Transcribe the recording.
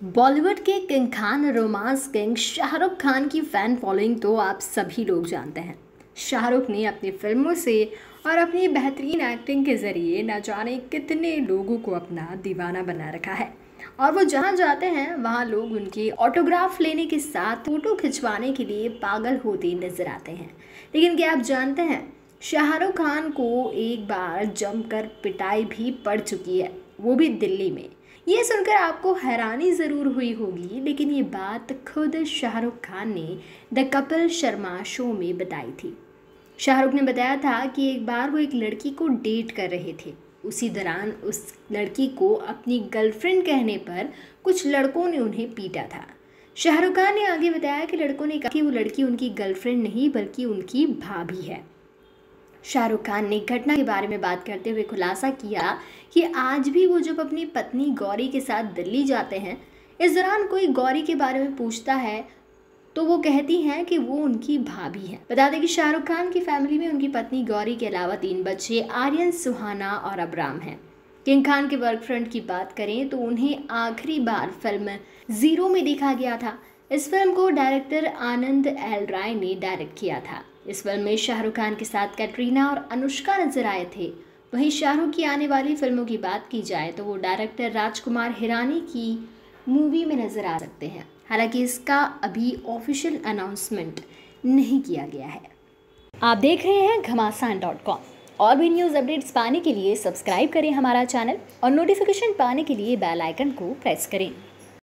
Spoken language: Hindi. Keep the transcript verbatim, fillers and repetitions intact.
बॉलीवुड के king Khan romance king Shahrukh Khan की फ़ैन फॉलोइंग तो आप सभी लोग जानते हैं। शाहरुख ने अपनी फिल्मों से और अपनी बेहतरीन एक्टिंग के ज़रिए न जाने कितने लोगों को अपना दीवाना बना रखा है और वो जहाँ जाते हैं वहाँ लोग उनके ऑटोग्राफ लेने के साथ फ़ोटो खिंचवाने के लिए पागल होते नजर आते हैं। लेकिन क्या आप जानते हैं, शाहरुख खान को एक बार जमकर पिटाई भी पड़ चुकी है, वो भी दिल्ली में। ये सुनकर आपको हैरानी ज़रूर हुई होगी, लेकिन ये बात खुद शाहरुख खान ने द कपिल शर्मा शो में बताई थी। शाहरुख ने बताया था कि एक बार वो एक लड़की को डेट कर रहे थे। उसी दौरान उस लड़की को अपनी गर्लफ्रेंड कहने पर कुछ लड़कों ने उन्हें पीटा था। शाहरुख खान ने आगे बताया कि लड़कों ने कहा कि वो लड़की उनकी गर्लफ्रेंड नहीं बल्कि उनकी भाभी है। शाहरुख खान ने घटना के बारे में बात करते हुए खुलासा किया कि आज भी वो जब अपनी पत्नी गौरी के साथ दिल्ली जाते हैं, इस दौरान कोई गौरी के बारे में पूछता है तो वो कहती हैं कि वो उनकी भाभी हैं। बता दें कि शाहरुख खान की फैमिली में उनकी पत्नी गौरी के अलावा तीन बच्चे आर्यन, सुहाना और अबराम हैं। किंग खान के वर्क फ्रेंड की बात करें तो उन्हें आखिरी बार फिल्म जीरो में देखा गया था। इस फिल्म को डायरेक्टर आनंद एल राय ने डायरेक्ट किया था। इस फिल्म में शाहरुख खान के साथ कैटरीना और अनुष्का नजर आए थे। वहीं शाहरुख की आने वाली फिल्मों की बात की जाए तो वो डायरेक्टर राजकुमार हिरानी की मूवी में नजर आ सकते हैं। हालांकि इसका अभी ऑफिशियल अनाउंसमेंट नहीं किया गया है। आप देख रहे हैं घमासान डॉट कॉम। और भी न्यूज़ अपडेट्स पाने के लिए सब्सक्राइब करें हमारा चैनल और नोटिफिकेशन पाने के लिए बेल आइकन को प्रेस करें।